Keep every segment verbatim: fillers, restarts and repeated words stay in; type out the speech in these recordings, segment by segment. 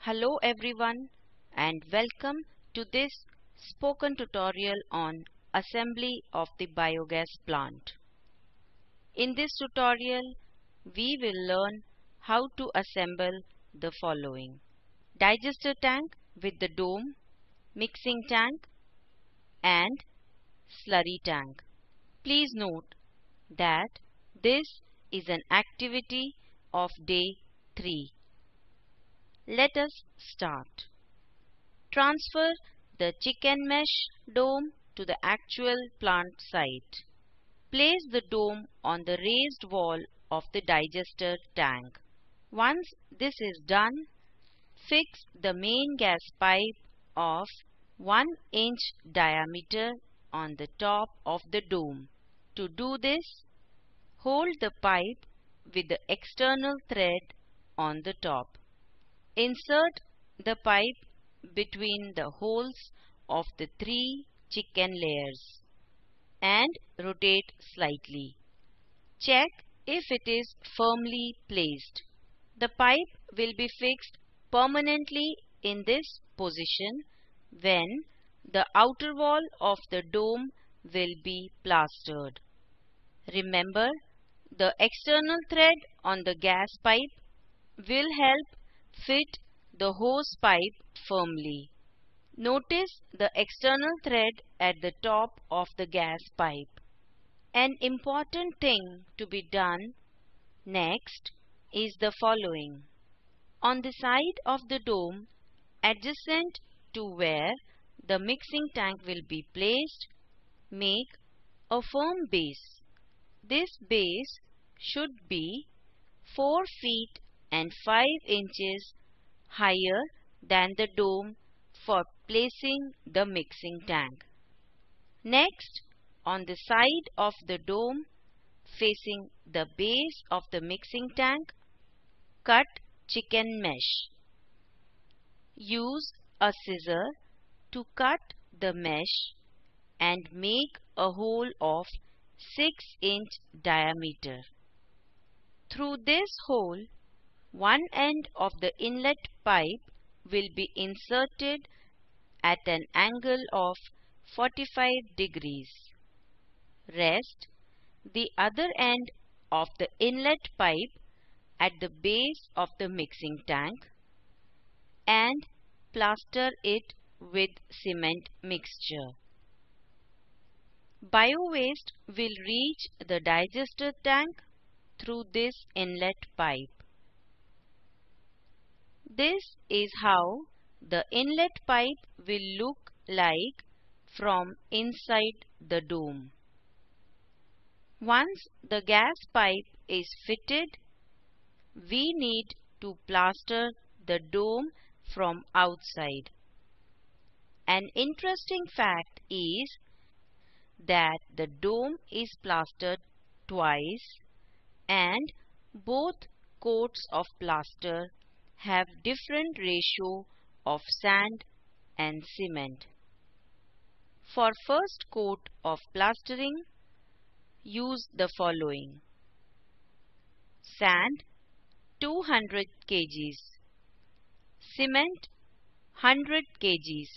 Hello everyone and welcome to this spoken tutorial on assembly of the biogas plant. In this tutorial, we will learn how to assemble the following: digester tank with the dome, mixing tank and slurry tank. Please note that this is an activity of day three. Let us start. Transfer the chicken mesh dome to the actual plant site. Place the dome on the raised wall of the digester tank. Once this is done, fix the main gas pipe of one inch diameter on the top of the dome. To do this, hold the pipe with the external thread on the top. Insert the pipe between the holes of the three chicken layers and rotate slightly. Check if it is firmly placed. The pipe will be fixed permanently in this position when the outer wall of the dome will be plastered. Remember, the external thread on the gas pipe will help fit the hose pipe firmly. Notice the external thread at the top of the gas pipe. An important thing to be done next is the following. On the side of the dome, adjacent to where the mixing tank will be placed, make a firm base. This base should be four feet and five inches higher than the dome for placing the mixing tank. Next, on the side of the dome facing the base of the mixing tank, cut chicken mesh. Use a scissor to cut the mesh and make a hole of six inch diameter. Through this hole, one end of the inlet pipe will be inserted at an angle of forty-five degrees. Rest the other end of the inlet pipe at the base of the mixing tank and plaster it with cement mixture. Bio-waste will reach the digester tank through this inlet pipe. This is how the inlet pipe will look like from inside the dome. Once the gas pipe is fitted, we need to plaster the dome from outside. An interesting fact is that the dome is plastered twice and both coats of plaster have different ratio of sand and cement. For first coat of plastering, use the following: sand two hundred kilograms, cement one hundred kilograms,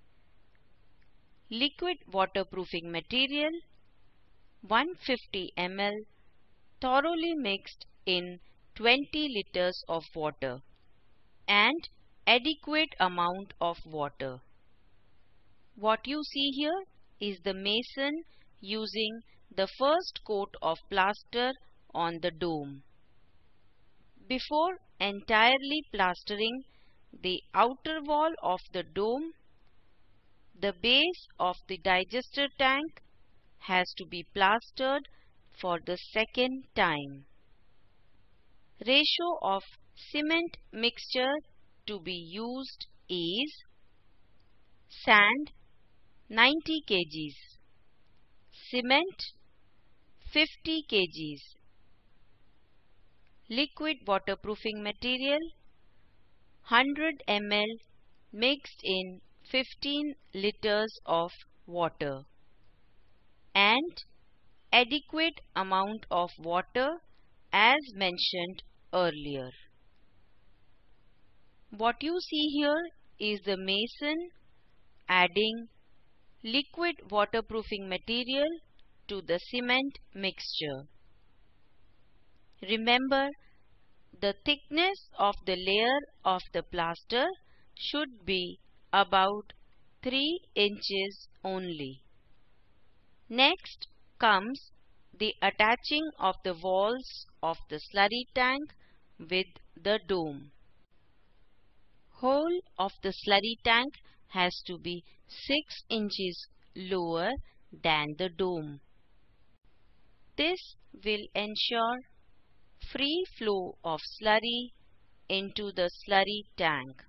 liquid waterproofing material one hundred fifty milliliters thoroughly mixed in twenty liters of water, and adequate amount of water. What you see here is the mason using the first coat of plaster on the dome. Before entirely plastering the outer wall of the dome, the base of the digester tank has to be plastered for the second time. Ratio of cement mixture to be used is sand ninety kilograms, cement fifty kilograms, liquid waterproofing material one hundred milliliters mixed in fifteen liters of water, and adequate amount of water as mentioned earlier. What you see here is the mason adding liquid waterproofing material to the cement mixture. Remember, the thickness of the layer of the plaster should be about three inches only. Next comes the attaching of the walls of the slurry tank with the dome. Hole of the slurry tank has to be six inches lower than the dome. This will ensure free flow of slurry into the slurry tank.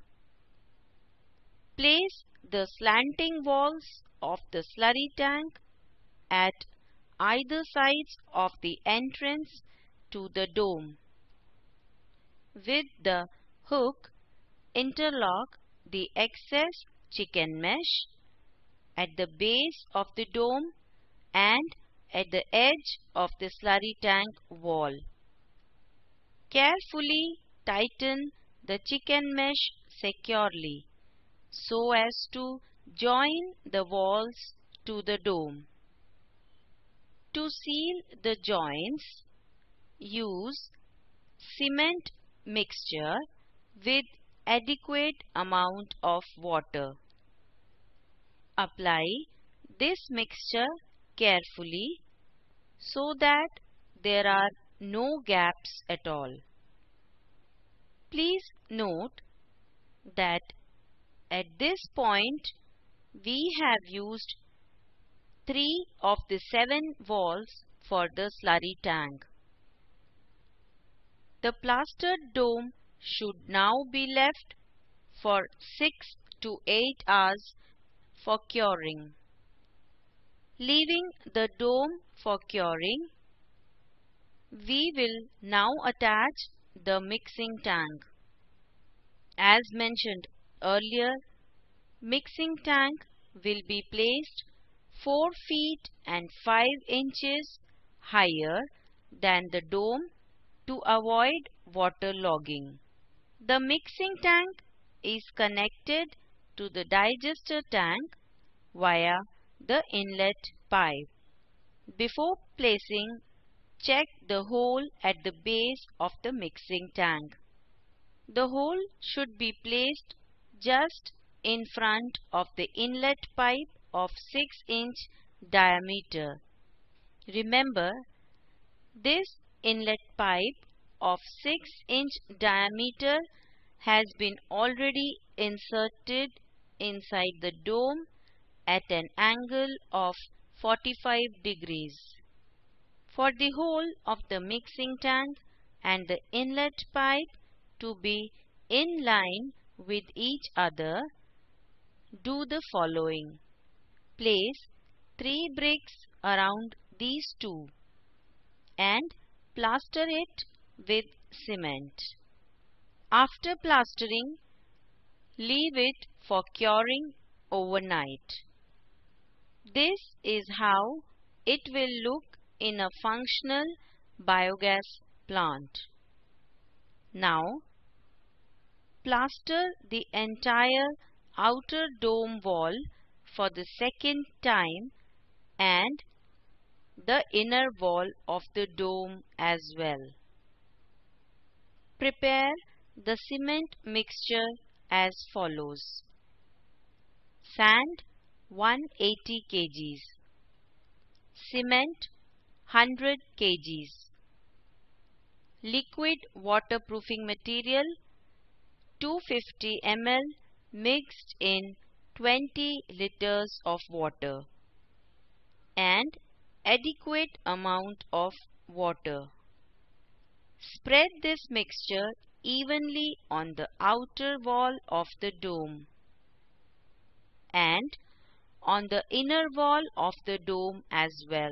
Place the slanting walls of the slurry tank at either sides of the entrance to the dome. With the hook, interlock the excess chicken mesh at the base of the dome and at the edge of the slurry tank wall. Carefully tighten the chicken mesh securely so as to join the walls to the dome. To seal the joints, use cement mixture with adequate amount of water. Apply this mixture carefully so that there are no gaps at all. Please note that at this point we have used three of the seven walls for the slurry tank. The plastered dome should now be left for six to eight hours for curing. Leaving the dome for curing, we will now attach the mixing tank. As mentioned earlier, mixing tank will be placed four feet and five inches higher than the dome to avoid water logging. The mixing tank is connected to the digester tank via the inlet pipe. Before placing, check the hole at the base of the mixing tank. The hole should be placed just in front of the inlet pipe of six inch diameter. Remember, this inlet pipe of six inch diameter has been already inserted inside the dome at an angle of forty-five degrees. For the hole of the mixing tank and the inlet pipe to be in line with each other, do the following. Place three bricks around these two and plaster it with cement. After plastering, leave it for curing overnight. This is how it will look in a functional biogas plant. Now, plaster the entire outer dome wall for the second time and the inner wall of the dome as well. Prepare the cement mixture as follows. Sand one hundred eighty kilograms, cement one hundred kilograms, liquid waterproofing material two hundred fifty milliliters mixed in twenty liters of water, and adequate amount of water. Spread this mixture evenly on the outer wall of the dome and on the inner wall of the dome as well.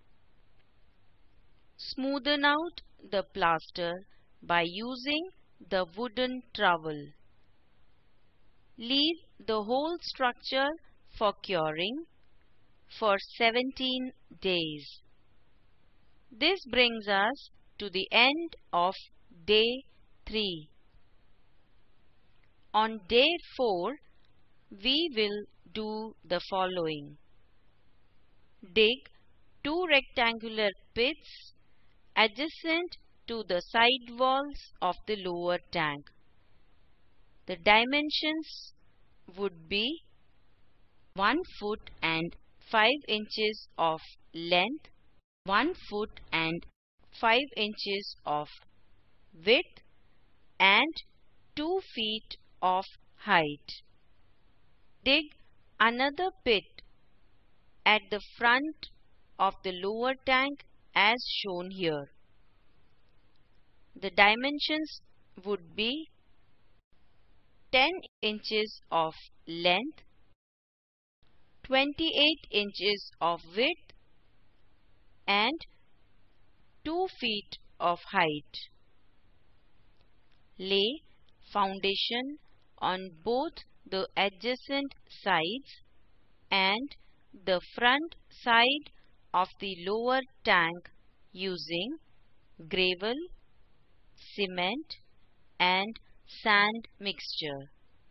Smoothen out the plaster by using the wooden trowel. Leave the whole structure for curing for seventeen days. This brings us to the end of day three. On day four, we will do the following. Dig two rectangular pits adjacent to the side walls of the lower tank. The dimensions would be one foot and five inches of length, one foot and five inches of width, and two feet of height. Dig another pit at the front of the lower tank as shown here. The dimensions would be ten inches of length, twenty-eight inches of width, and two feet of height. Lay foundation on both the adjacent sides and the front side of the lower tank using gravel, cement, and sand mixture.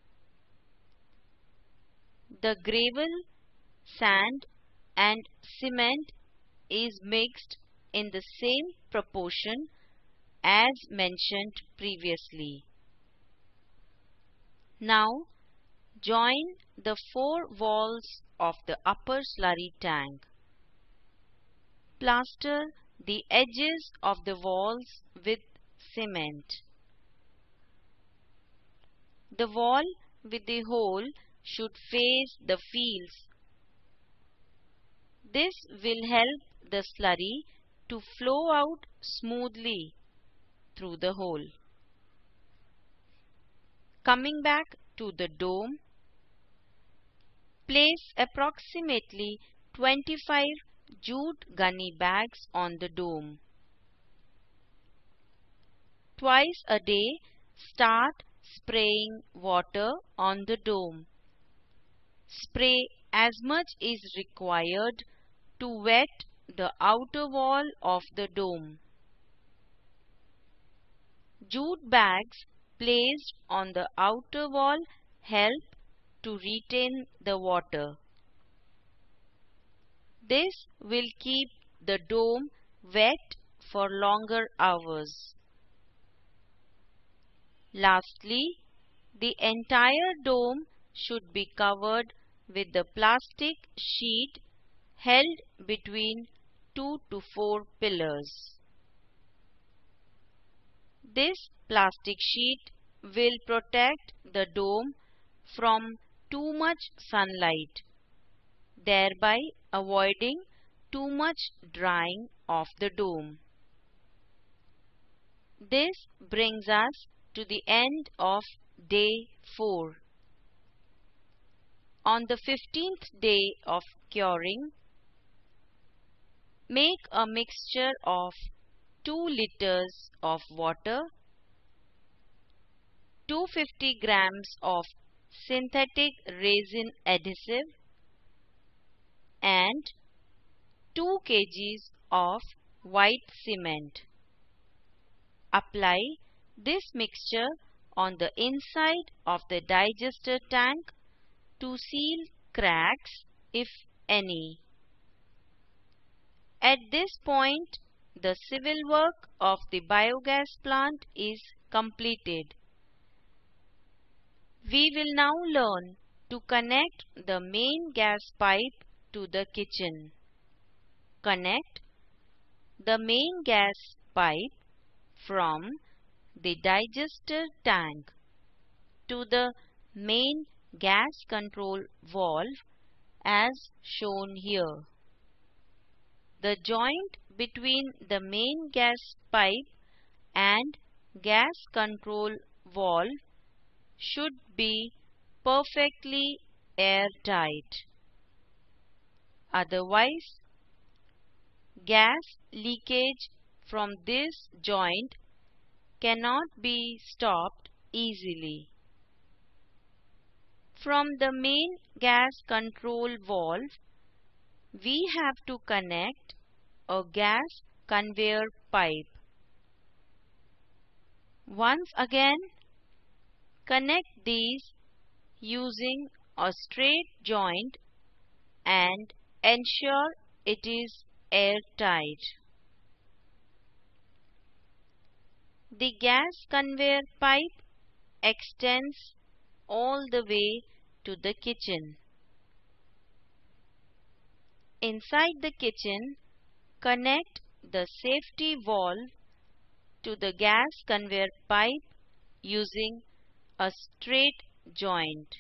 The gravel, sand, and cement is mixed in the same proportion as mentioned previously. Now join the four walls of the upper slurry tank. Plaster the edges of the walls with cement. The wall with the hole should face the fields. This will help the slurry to flow out smoothly through the hole. Coming back to the dome, place approximately twenty-five jute gunny bags on the dome. Twice a day, start spraying water on the dome. Spray as much is required to wet the outer wall of the dome. Jute bags placed on the outer wall help to retain the water. This will keep the dome wet for longer hours. Lastly, the entire dome should be covered with the plastic sheet held between two to four pillars. This plastic sheet will protect the dome from too much sunlight, thereby avoiding too much drying of the dome. This brings us to the end of day four. On the fifteenth day of curing, make a mixture of two liters of water, two hundred fifty grams of synthetic resin adhesive, and two kilograms of white cement. Apply this mixture on the inside of the digester tank to seal cracks, if any. At this point, the civil work of the biogas plant is completed. We will now learn to connect the main gas pipe to the kitchen. Connect the main gas pipe from the digester tank to the main gas control valve as shown here. The joint between the main gas pipe and gas control valve should be perfectly airtight. Otherwise, gas leakage from this joint cannot be stopped easily. From the main gas control valve, we have to connect a gas conveyor pipe. Once again, Connect these using a straight joint and ensure it is airtight. The gas conveyor pipe extends all the way to the kitchen. Inside the kitchen, connect the safety valve to the gas conveyor pipe using a straight joint.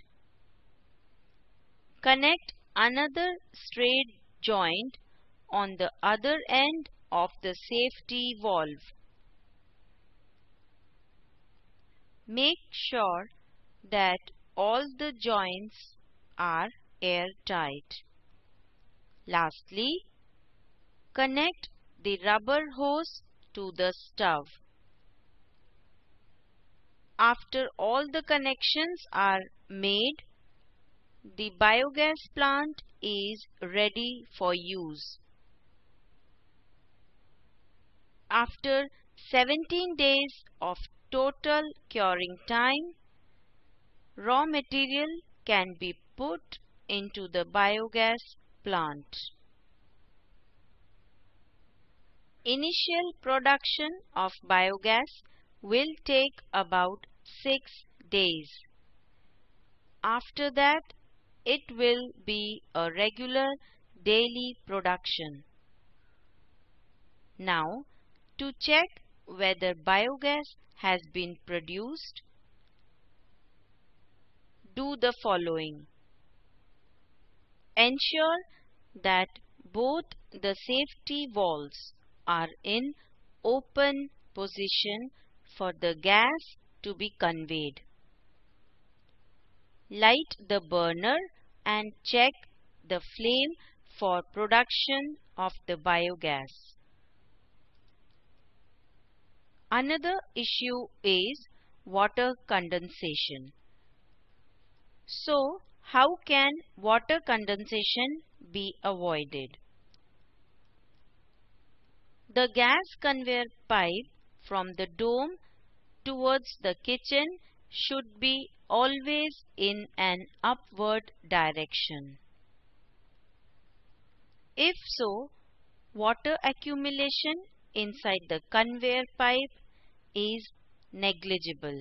Connect another straight joint on the other end of the safety valve. Make sure that all the joints are airtight. Lastly, connect the rubber hose to the stove. After all the connections are made, the biogas plant is ready for use. After seventeen days of total curing time, raw material can be put into the biogas plant. Initial production of biogas will take about six days. After that, it will be a regular daily production. Now, to check whether biogas has been produced, do the following. Ensure that both the safety valves are in open position for the gas to be conveyed. Light the burner and check the flame for production of the biogas. Another issue is water condensation. So, how can water condensation be avoided? The gas conveyor pipe from the dome towards the kitchen should be always in an upward direction. If so, water accumulation inside the conveyor pipe is negligible.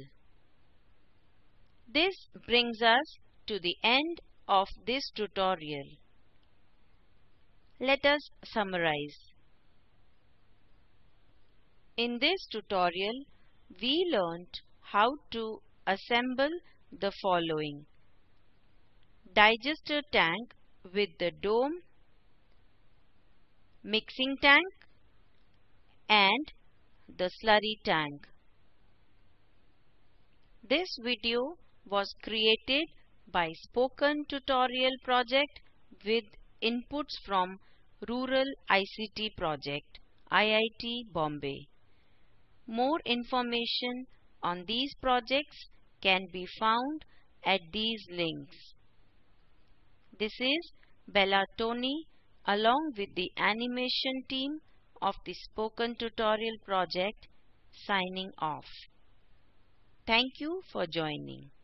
This brings us to the end of this tutorial. Let us summarize. In this tutorial, we learnt how to assemble the following: digester tank with the dome, mixing tank, and the slurry tank. This video was created by Spoken Tutorial project with inputs from Rural I C T Project, I I T Bombay. More information on these projects can be found at these links. This is Bella Tony along with the animation team of the Spoken Tutorial project signing off. Thank you for joining.